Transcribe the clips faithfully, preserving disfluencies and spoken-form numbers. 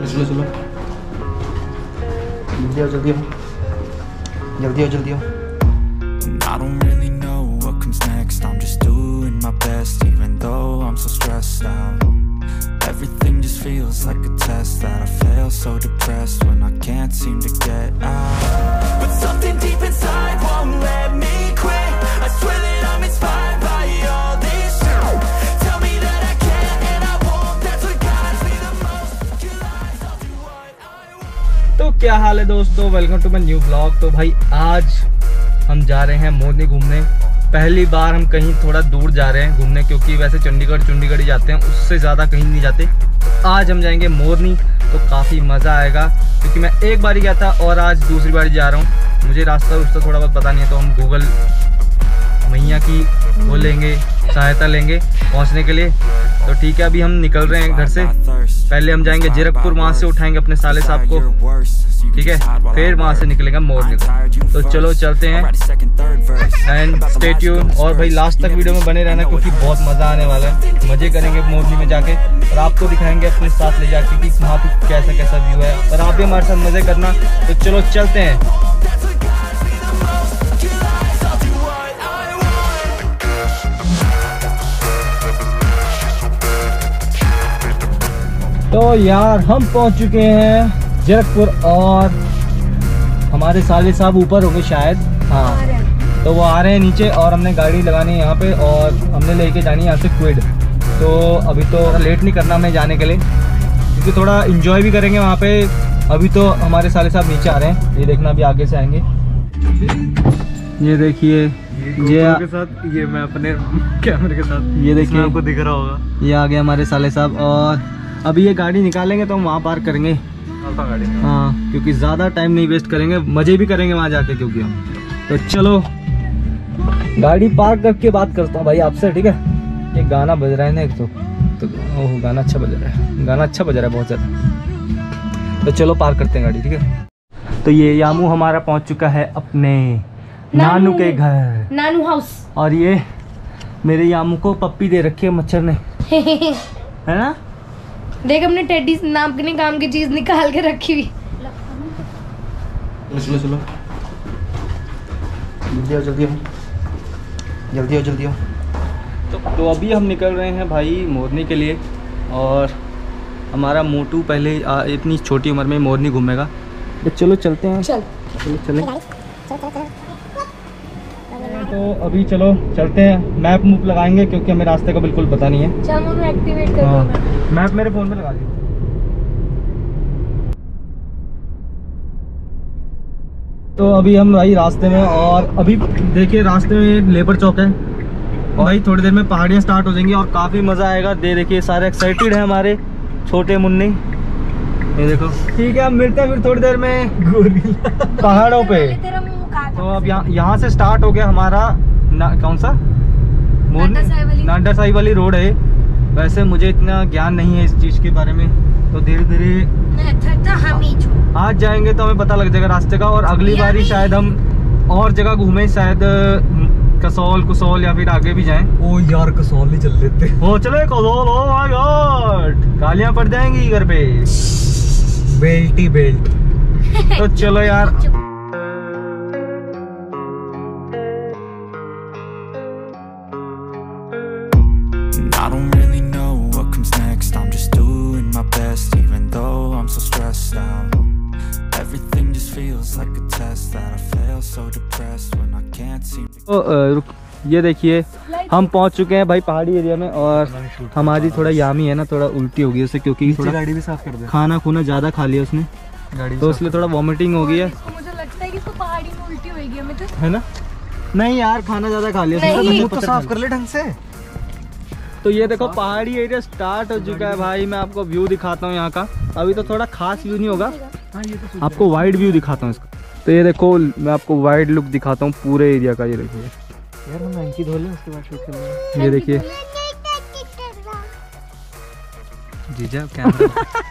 चलो चलो जल्दी आओ जल्दी आओ जल्दी आओ जल्दी आओ। I don't really know what comes next. I'm just doing my best, even though I'm so stressed out. Everything just feels like a test that I fail, so depressed when I can't seem to get out. But something deep inside won't let me quit. I swear that I'm inspired by all this shit. Tell me that I can and I won't. That's what guides me the most. Your lies, I'll do what I want. तो क्या हाल है दोस्तों, welcome to my new blog. तो भाई आज हम जा रहे हैं मोरनी घूमने। पहली बार हम कहीं थोड़ा दूर जा रहे हैं घूमने, क्योंकि वैसे चंडीगढ़ चंडीगढ़ ही जाते हैं, उससे ज़्यादा कहीं नहीं जाते। आज हम जाएंगे मोरनी, तो काफ़ी मज़ा आएगा, क्योंकि मैं एक बार ही गया था और आज दूसरी बार जा रहा हूँ। मुझे रास्ता उसका थोड़ा बहुत पता नहीं है, तो हम गूगल मैया की वो लेंगे, सहायता लेंगे पहुँचने के लिए। तो ठीक है, अभी हम निकल रहे हैं घर से। पहले हम जाएंगे जीरकपुर, वहाँ से उठाएंगे अपने साले साहब को, ठीक है, फिर वहाँ से निकलेगा मोरनी को। तो चलो चलते हैं एंड स्टे ट्यून। और भाई लास्ट तक वीडियो में बने रहना, क्योंकि बहुत मज़ा आने वाला है। मज़े करेंगे मोरनी में जाके और आपको दिखाएंगे अपने साथ ले जाके कि वहाँ पे कैसा कैसा व्यू है, और आप भी हमारे साथ मज़े करना। तो चलो चलते हैं। तो यार हम पहुंच चुके हैं जीरकपुर, और हमारे साले साहब ऊपर होंगे शायद, हाँ, तो वो आ रहे हैं नीचे, और हमने गाड़ी लगानी है यहाँ पे, और हमने लेके जानी है यहाँ से क्विड। तो अभी तो लेट नहीं करना हमें जाने के लिए, क्योंकि थोड़ा एंजॉय भी करेंगे वहाँ पे। अभी तो हमारे साले साहब नीचे आ रहे हैं, ये देखना अभी आगे से आएंगे। ये देखिए, ये के साथ, ये मैं अपने कैमरे के साथ, ये देखिए आपको दिख रहा होगा, ये आ गए हमारे साले साहब। और अभी ये गाड़ी निकालेंगे तो हम वहाँ पार्क करेंगे, गाड़ी में। हाँ, क्योंकि ज़्यादा टाइम नहीं वेस्ट करेंगे, मज़े भी करेंगे वहाँ जाके, क्योंकि हम। तो चलो गाड़ी पार्क करके बात करता हूँ भाई आपसे, ठीक है। ये गाना बज रहा है ना एक तो, तो ओह गाना अच्छा बज रहा है, गाना अच्छा बज रहा है बहुत ज़्यादा। तो चलो पार्क करते हैं गाड़ी, ठीक है। तो ये यामू हमारा पहुँच चुका है अपने नानू, नानू के घर, नानू हाउस। और ये मेरे यामू को पप्पी दे रखी है मच्छर ने, है ना। देख अपने टेडी नाम के काम की चीज निकाल के रखी हुई। चलो चलो जल्दी आओ जल्दी आओ जल्दी आओ जल्दी आओ। तो, तो अभी हम निकल रहे हैं भाई मोरनी के लिए, और हमारा मोटू पहले आ, इतनी छोटी उम्र में मोरनी घूमेगा। तो चलो चलते हैं, चल चलो चले। तो अभी चलो चलते हैं, मैप मूप लगाएंगे, क्योंकि हमें रास्ते का बिल्कुल पता नहीं है। चल मैं एक्टिवेट कर हाँ, मैप मेरे फोन में लगा दियो। तो अभी हम भाई रास्ते में, और अभी देखिए रास्ते में लेबर चौक है, और भाई थोड़ी देर में पहाड़ियाँ स्टार्ट हो जाएंगी और काफ़ी मज़ा आएगा। दे देखिए सारे एक्साइटेड हैं हमारे छोटे मुन्नी, ये देखो। ठीक है, हम मिलते हैं फिर थोड़ी देर में पहाड़ों पे। तो अब यहाँ यहाँ से स्टार्ट हो गया हमारा ना, कौन सा नाडा साहिब वाली रोड है। वैसे मुझे इतना ज्ञान नहीं है इस चीज़ के बारे में, तो धीरे धीरे आज जाएंगे तो हमें पता लग जाएगा रास्ते का। और अगली बारी शायद हम और जगह घूमें, शायद कसौल कुसौल या फिर आगे भी जाएं। ओ यार कसौल नहीं चल लेते, हो चले कसौल। ओ माय गॉड, गालियां पड़ जाएंगी घर पे, बेल्ट ही बेल्ट। तो चलो यार। I don't really know what comes next. I'm just doing my best, even though I'm so stressed out. Everything just feels like a test that I fail, so depressed when I can't seem to. तो रुक, ये देखिए हम पहुंच चुके हैं भाई पहाड़ी एरिया में, और हमारी थोड़ा यामी है ना, थोड़ा उल्टी हो गई उसे, क्योंकि थोड़ा गाड़ी भी साफ कर दे, खाना खुना ज़्यादा खा लिया उसने, गाड़ी तो इसलिए थोड़ा वॉमिटिंग हो गई है। मुझे लगता है कि इसको पहाड़ी में उल्टी होगी हमें तो, है ना। नहीं यार, खाना ज़्यादा खा लिया उसने, मुंह तो साफ कर ले ढंग से। तो ये देखो पहाड़ी एरिया स्टार्ट हो चुका है भाई। मैं आपको व्यू दिखाता हूँ यहाँ का। अभी तो थोड़ा खास व्यू नहीं होगा, आपको वाइड व्यू दिखाता हूँ इसका। तो ये देखो मैं आपको वाइड लुक दिखाता हूँ पूरे एरिया का। ये देखिए यार, हम हैंकी धो लें उसके बाद शूट करेंगे। ये देखिए जीजा कैमरा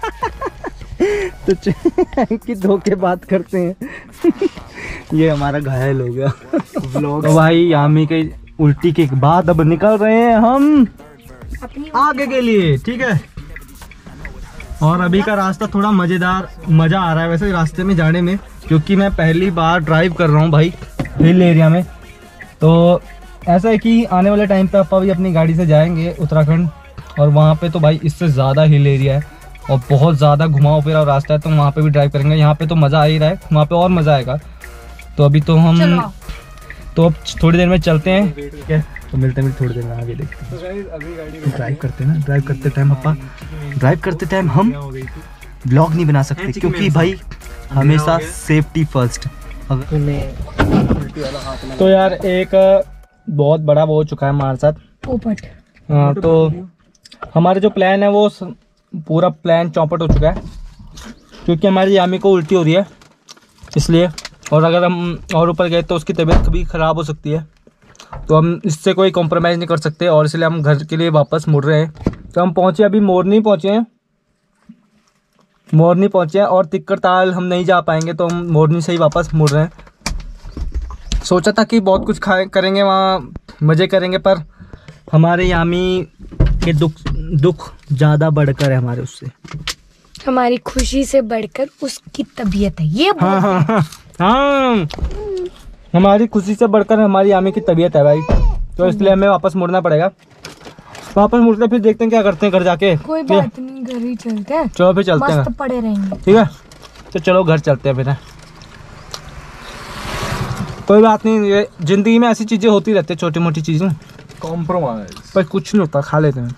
तो हैंकी धो के बात करते हैं। ये हमारा घायल हो गया व्लॉग। तो भाई यामी के उल्टी के बाद अब निकल रहे हैं हम आगे के लिए, ठीक है। और अभी का रास्ता थोड़ा मज़ेदार, मज़ा आ रहा है वैसे रास्ते में जाने में, क्योंकि मैं पहली बार ड्राइव कर रहा हूँ भाई हिल एरिया में। तो ऐसा है कि आने वाले टाइम पे अपा भी अपनी गाड़ी से जाएंगे उत्तराखंड, और वहाँ पे तो भाई इससे ज़्यादा हिल एरिया है और बहुत ज़्यादा घुमाव फिरा रास्ता है, तो वहाँ पे भी ड्राइव करेंगे। यहाँ पे तो मज़ा आ ही रहा है, वहाँ पे और मज़ा आएगा। तो अभी तो हम तो अब थोड़ी देर में चलते हैं, ठीक है? तो मिलते हैं थोड़ी देर में, आगे देखते हैं। ड्राइव करते हैं ना, ड्राइव करते टाइम अपा ड्राइव करते टाइम हम ब्लॉग नहीं बना सकते, क्योंकि भाई हमेशा सेफ्टी फर्स्ट। तो यार एक बहुत बड़ा वो हो चुका है हमारे साथ पोपट। हाँ, तो हमारे जो प्लान है वो पूरा प्लान चौपट हो चुका है, क्योंकि हमारी यामी को उल्टी हो रही है इसलिए, और अगर हम और ऊपर गए तो उसकी तबीयत भी ख़राब हो सकती है। तो हम इससे कोई कॉम्प्रोमाइज़ नहीं कर सकते, और इसलिए हम घर के लिए वापस मुड़ रहे हैं। तो हम पहुँचे, अभी मोरनी पहुँचे हैं, मोरनी पहुँचे हैं, और तिक्कर ताल हम नहीं जा पाएंगे, तो हम मोरनी से ही वापस मुड़ रहे हैं। सोचा था कि बहुत कुछ खाए करेंगे वहाँ, मज़े करेंगे, पर हमारे यामी के दुख दुख ज़्यादा बढ़कर है हमारे उससे। हमारी खुशी से बढ़कर उसकी तबीयत है ये। हाँ हाँ हाँ हाँ, हमारी खुशी से बढ़कर हमारी यामी की तबीयत है भाई, तो इसलिए हमें वापस मुड़ना पड़ेगा। वापस मुड़ते फिर देखते हैं क्या करते हैं घर जाके। कोई बात नहीं, घर ही चलते हैं। चलो फिर चलते हैं, मस्त पड़े रहेंगे, ठीक है? तो चलो घर चलते हैं फिर। कोई बात नहीं, ये जिंदगी में ऐसी चीजें होती रहती है, छोटी मोटी चीजें, कॉम्प्रोमाइज पर कुछ नहीं होता, खा लेते हैं।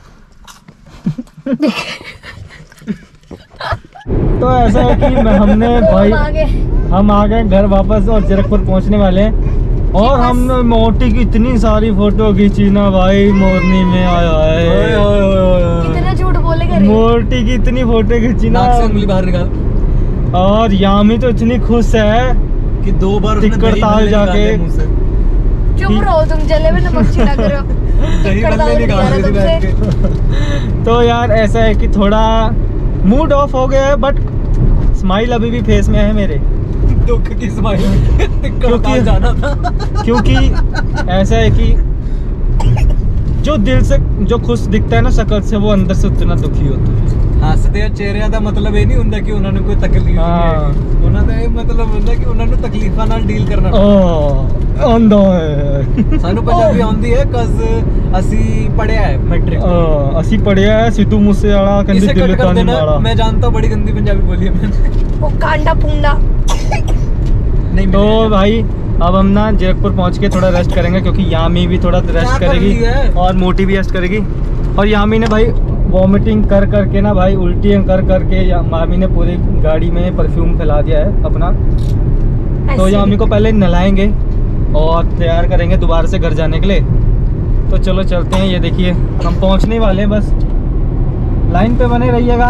तो ऐसा है कि मैं हमने भाई हम आ गए घर वापस और जीरकपुर पहुंचने वाले हैं, और हमने मोटी की इतनी सारी फोटो खींची ना भाई मोरनी में। आया है कितना झूठ बोलेगा रे। मोटी की इतनी फोटो खींची ना, उंगली बाहर निकाल। और यामी तो इतनी खुश है कि दो बार टिक्कर ताल जाके। चुप रहो तुम, जले में नमक छिड़क रहे हो। टिक्कर ताल नहीं आ रहा तुमसे। तो यार ऐसा है कि थोड़ा मूड ऑफ हो गया है, बट स्माइल अभी भी फेस में है मेरे। दुख की स्माइल क्योंकि जाना था क्योंकि ऐसा है कि जो दिल से जो खुश दिखता है ना शक्ल से, वो अंदर से उतना दुखी होता है। हसदे चेहरे का मतलब ये नहीं होता कि उन्होंने कोई तकलीफ हाँ। उन्होंने ये मतलब होता कि उन्होंने तकलीफां नाल डील करना। ओह आंदा है सानू पंजाबी आंदी है, कज असी पढ़िया है मैट्रिक। आ, असी पढ़िया है, सिद्धू मूसेवाला कहंदे इसे दिल कट कर का नहीं देना, मारा। मैं जानता हूं बड़ी गंदी पंजाबी बोली है मैंने। वो कांडा पुंडा नहीं तो मिलेगा। भाई अब हम ना जीरकपुर पहुंच के थोड़ा रेस्ट करेंगे, क्योंकि यामी भी थोड़ा रेस्ट कर करेगी ली है? और मोटी भी रेस्ट करेगी। और यामी ने भाई वॉमिटिंग कर करके ना भाई, उल्टियाँ कर करके या मामी ने पूरी गाड़ी में परफ्यूम फैला दिया है अपना। तो यामी को पहले नहलाएंगे और तैयार करेंगे दोबारा से घर जाने के लिए। तो चलो चलते हैं, ये देखिए हम पहुंचने वाले हैं, बस लाइन पे बने रहिएगा।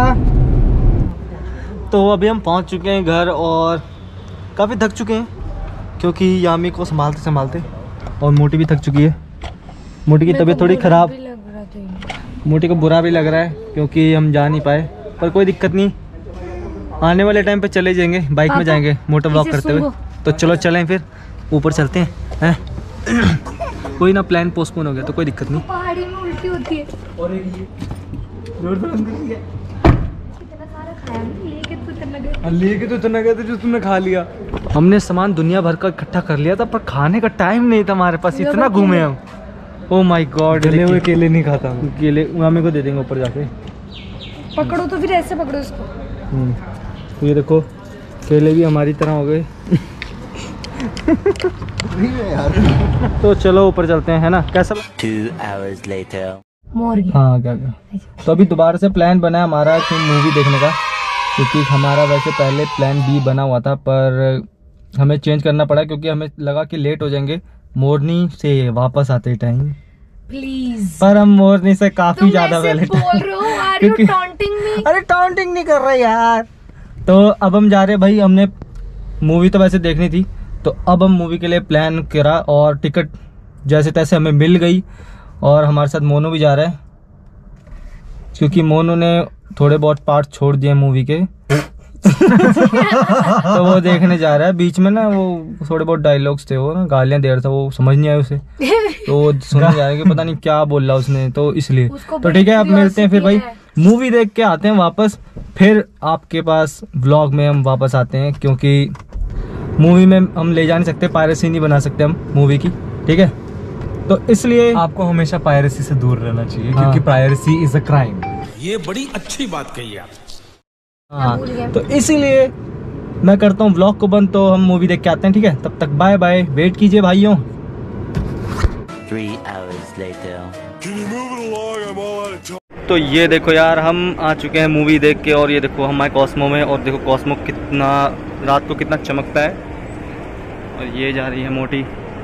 तो अभी हम पहुंच चुके हैं घर, और काफ़ी थक चुके हैं क्योंकि यामी को संभालते संभालते, और मोटी भी थक चुकी है। मोटी की तबीयत थोड़ी ख़राब, मोटी को बुरा भी लग रहा है क्योंकि हम जा नहीं पाए, पर कोई दिक्कत नहीं, आने वाले टाइम पे चले जाएंगे, बाइक में जाएंगे मोटर ब्लॉक करते हुए। तो चलो चलें फिर ऊपर चलते हैं, हैं? कोई ना प्लान पोस्टपोन हो गया तो कोई दिक्कत नहीं। पहाड़ी में उल्टी होती है। और एक ये जोर से अंदर ही है। कितना सारा खाया हमने, लेके तो इतना गए। लेके तो इतना गए थे जो तुमने खा लिया। हमने सामान दुनिया भर का इकट्ठा कर लिया था, पर खाने का टाइम नहीं था हमारे पास, इतना घूमे हम। ओ माय गॉड, जले हुए केले नहीं खाता मैं। केले मामी को दे देंगे ऊपर जाके। पकड़ो तो फिर ऐसे पकड़ो इसको। हम्म, तो ये देखो केले भी हमारी तरह हो गए। तो चलो ऊपर चलते हैं, है ना? कैसा? Two hours later. मोरगी। हाँ क्या क्या तो अभी दोबारा से प्लान बना है हमारा कि मूवी देखने का, क्योंकि हमारा वैसे पहले प्लान बी बना हुआ था, पर हमें चेंज करना पड़ा क्योंकि हमें लगा कि लेट हो जाएंगे मोरनी से वापस आते टाइम। प्लीज। पर हम मोरनी से काफी ज्यादा पहले बोल रहे हो, आर यू क्योंकि- टॉन्टिंग मी? अरे टाउंटिंग नहीं कर रहे यार। तो अब हम जा रहे भाई, हमने मूवी तो वैसे देखनी थी, तो अब हम मूवी के लिए प्लान करा और टिकट जैसे तैसे हमें मिल गई, और हमारे साथ मोनू भी जा रहा है क्योंकि मोनू ने थोड़े बहुत पार्ट छोड़ दिए मूवी के। तो वो देखने जा रहा है। बीच में ना वो थोड़े बहुत डायलॉग्स थे, वो ना गालियां दे रहा था, वो समझ नहीं आया उसे, तो वो सुनने जा रहा है कि पता नहीं क्या बोल रहा उसने, तो इसलिए उसको तो ठीक है। अब मिलते हैं फिर भाई, है। मूवी देख के आते हैं वापस, फिर आपके पास व्लॉग में हम वापस आते हैं, क्योंकि मूवी में हम ले जा नहीं सकते, पायरेसी नहीं बना सकते हम मूवी की, ठीक है। तो इसलिए आपको हमेशा पायरेसी से दूर रहना चाहिए, हाँ। क्योंकि पायरेसी इज अ क्राइम। ये बड़ी अच्छी बात कही आप। हाँ, तो इसीलिए मैं करता हूँ व्लॉग को बंद, तो हम मूवी देख के आते हैं, ठीक है। तब तक बाय बाय, वेट कीजिए भाइयों। Three hours later. तो ये देखो यार, हम आ चुके हैं मूवी देख के, और ये देखो हमारे कॉस्मो में, और देखो कॉस्मो कितना रात को कितना चमकता है, और ये जा रही है मोटी।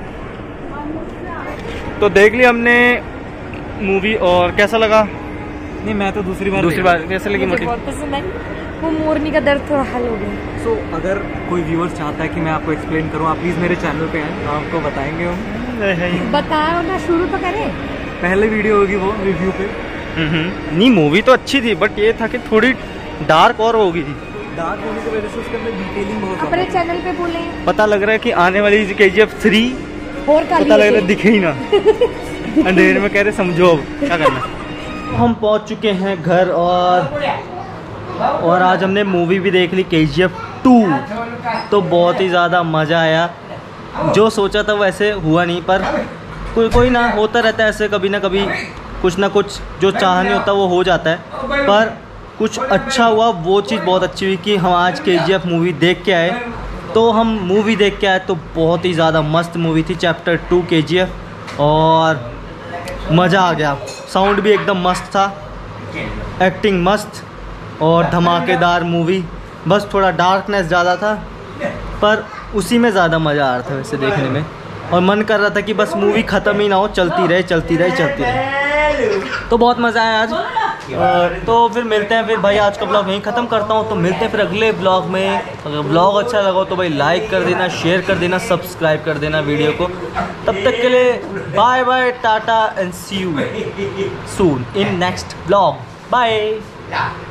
तो देख लिया हमने मूवी, और कैसा लगा? नहीं, मैं तो दूसरी बार दूसरी बार कैसे लगी मोटी? बहुत पसंद आई, वो मोरनी का दर्द थोड़ा हल हो गया। सो so, अगर कोई व्यूअर्स चाहता है कि मैं आपको एक्सप्लेन करूँ, आप प्लीज मेरे चैनल पे आए, आपको बताएंगे हम। बताओ ना, शुरू तो करें। पहले वीडियो होगी वो रिव्यू पे। नहीं, मूवी तो अच्छी थी, बट ये था कि थोड़ी डार्क और होगी थी। डार्क होने की वजह से उसके अंदर डिटेलिंग बहुत अपने ज़्यादा है। चैनल पे बोलें पता लग रहा है कि आने वाली के जी एफ थ्री और का पता लग रहा है दिखे ही ना, अंधेरे में कह रहे समझो अब क्या करना। हम पहुंच चुके हैं घर, और और आज हमने मूवी भी देख ली के जी एफ टू, तो बहुत ही ज़्यादा मज़ा आया। जो सोचा था वैसे हुआ नहीं, पर कोई कोई ना होता रहता है ऐसे, कभी ना कभी कुछ ना कुछ जो चाह नहीं होता वो हो जाता है, पर कुछ अच्छा हुआ। वो चीज़ बहुत अच्छी हुई कि हम आज के जी एफ मूवी देख के आए। तो हम मूवी देख के आए तो बहुत ही ज़्यादा मस्त मूवी थी, चैप्टर टू के जी एफ, और मज़ा आ गया। साउंड भी एकदम मस्त था, एक्टिंग मस्त, और धमाकेदार मूवी। बस थोड़ा डार्कनेस ज़्यादा था, पर उसी में ज़्यादा मज़ा आ रहा था वैसे देखने में, और मन कर रहा था कि बस मूवी ख़त्म ही ना हो, चलती रहे चलती रहे चलती रहे। तो बहुत मज़ा आया आज। और तो फिर मिलते हैं, फिर भाई आज का ब्लॉग यहीं ख़त्म करता हूँ। तो मिलते हैं फिर अगले ब्लॉग में। अगर ब्लॉग अच्छा लगा हो तो भाई लाइक कर देना, शेयर कर देना, सब्सक्राइब कर देना वीडियो को। तब तक के लिए bye bye, tata and see you soon in next blog. Bye.